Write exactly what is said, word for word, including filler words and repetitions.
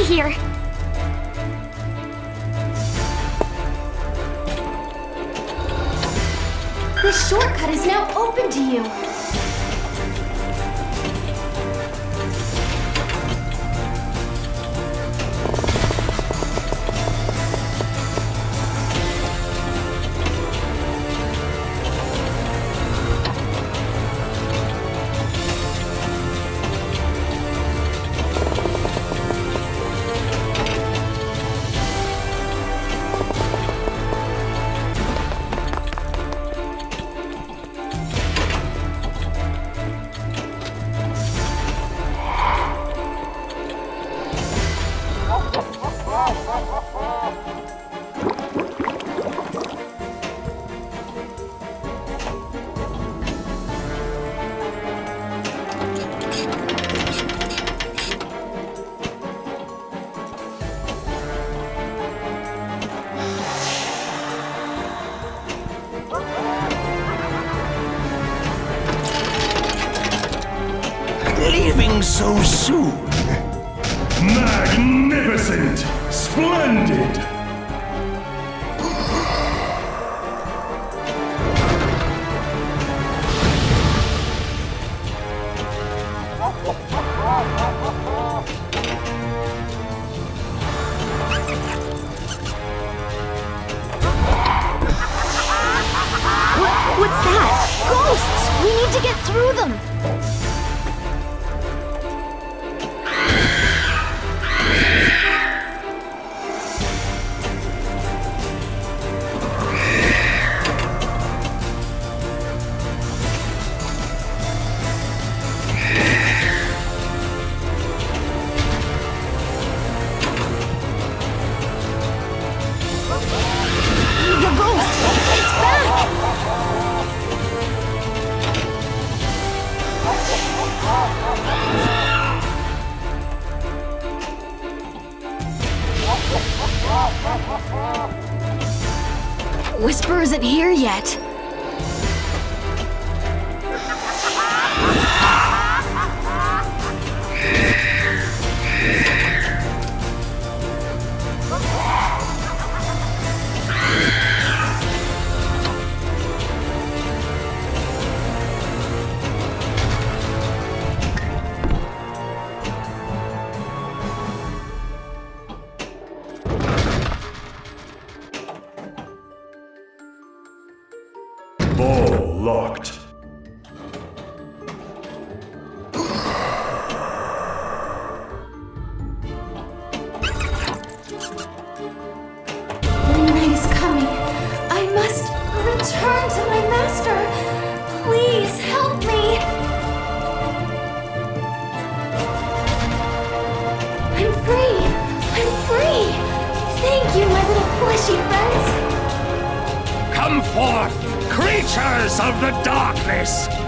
here. This shortcut is now open to you. Leaving so soon? Magnificent! Splendid! What, what's that? Ghosts! We need to get through them! Whisper isn't here yet. Ball locked. The night is coming. I must return to my master. Please help me. I'm free. I'm free. Thank you, my little fleshy friends. Come forth, creatures of the darkness!